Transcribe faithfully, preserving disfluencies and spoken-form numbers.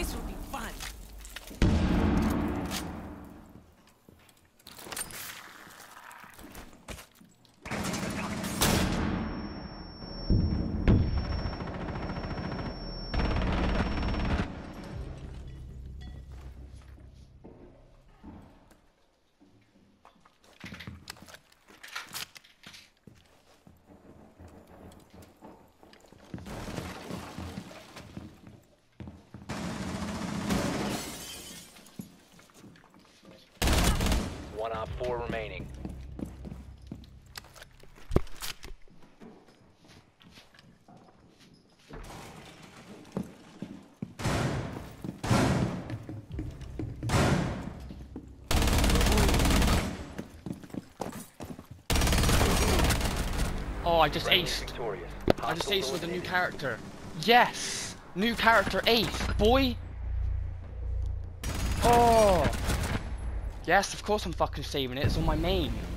This will be fun. One op four remaining. Oh, I just Friendly aced. victorious. I just Hostiles aced with a new eliminated. character. Yes! New character ace, boy! Oh! Yes, of course I'm fucking saving it. It's on my main.